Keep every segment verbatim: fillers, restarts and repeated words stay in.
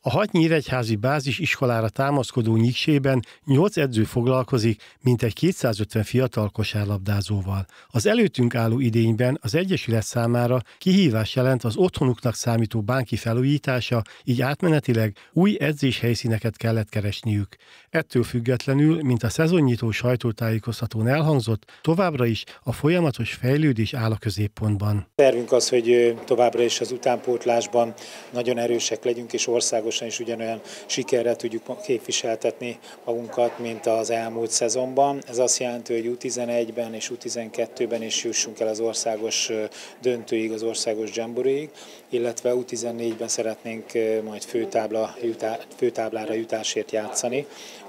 A hat nyíregyházi bázisiskolára támaszkodó Nyiksében nyolc edző foglalkozik, mintegy kétszázötven fiatal kosárlabdázóval. Az előttünk álló idényben az egyesület számára kihívás jelent az otthonuknak számító bánki felújítása, így átmenetileg új edzéshelyszíneket kellett keresniük. Ettől függetlenül, mint a szezonnyitó sajtótájékoztatón elhangzott, továbbra is a folyamatos fejlődés áll a középpontban. Tervünk az, hogy továbbra is az utánpótlásban nagyon erősek legyünk, és országosan is ugyanolyan sikerrel tudjuk képviseltetni magunkat, mint az elmúlt szezonban. Ez azt jelenti, hogy U tizenegyben és U tizenkettőben is jussunk el az országos döntőig, az országos jamboreeig, illetve U tizennégyben szeretnénk majd főtábla, főtáblára jutásért játszani,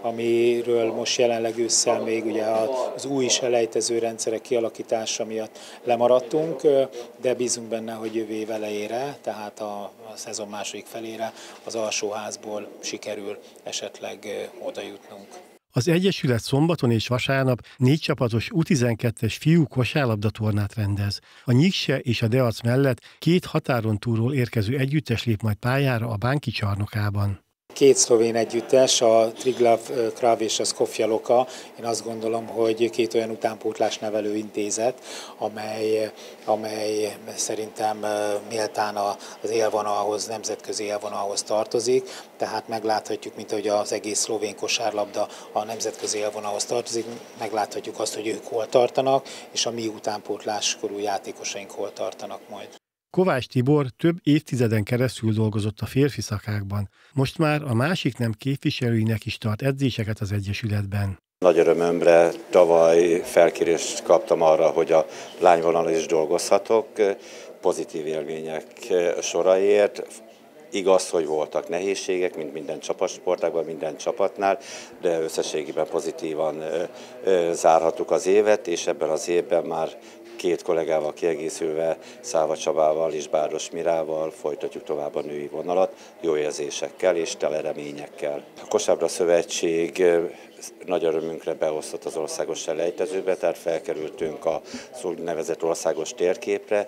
amiről most jelenleg ősszel még ugye az új selejtező rendszerek kialakítása miatt lemaradtunk, de bízunk benne, hogy jövő év elejére, tehát a, a szezon második felére az alsóházból sikerül esetleg oda jutnunk. Az egyesület szombaton és vasárnap négy csapatos U tizenkettes fiú kosárlabdatornát rendez. A Nyikse és a Deac mellett két határon túlról érkező együttes lép majd pályára a Bánki csarnokában. Két szlovén együttes, a Triglav Krav és a Skofja Loka. Én azt gondolom, hogy két olyan utánpótlás nevelő intézet, amely, amely szerintem méltán az élvonalhoz, nemzetközi élvonalhoz tartozik. Tehát megláthatjuk, mint ahogy az egész szlovén kosárlabda a nemzetközi élvonalhoz tartozik, megláthatjuk azt, hogy ők hol tartanak, és a mi utánpótláskorú játékosaink hol tartanak majd. Kovács Tibor több évtizeden keresztül dolgozott a férfi szakákban. Most már a másik nem képviselőinek is tart edzéseket az egyesületben. Nagy örömömre tavaly felkérést kaptam arra, hogy a lányvonalon is dolgozhatok, pozitív élmények soraiért. Igaz, hogy voltak nehézségek, mint minden csapatsportágban, minden csapatnál, de összességében pozitívan zárhattuk az évet, és ebben az évben már két kollégával kiegészülve, Száva Csabával és Báros Mirával folytatjuk tovább a női vonalat, jó érzésekkel és tele reményekkel. A Kosárlabda Szövetség nagy örömünkre beosztott az országos selejtezőbe, tehát felkerültünk az úgynevezett országos térképre.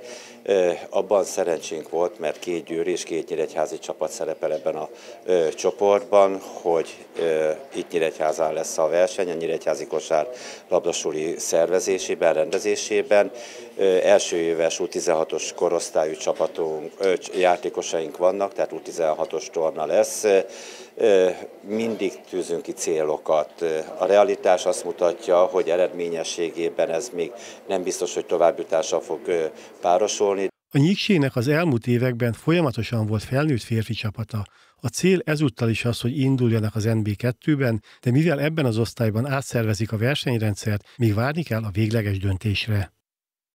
Abban szerencsénk volt, mert két győri és két nyíregyházi csapat szerepel ebben a csoportban, hogy itt Nyíregyházán lesz a verseny, a nyíregyházi kosárlabdasuli szervezésében, rendezésében. Első éves U tizenhatos korosztályú csapatunk, játékosaink vannak, tehát U tizenhatos torna lesz. Mindig tűzünk ki célokat. A realitás azt mutatja, hogy eredményességében ez még nem biztos, hogy továbbjutással fog párosulni. A Nyiksének az elmúlt években folyamatosan volt felnőtt férfi csapata. A cél ezúttal is az, hogy induljanak az N B kettőben, de mivel ebben az osztályban átszervezik a versenyrendszert, még várni kell a végleges döntésre.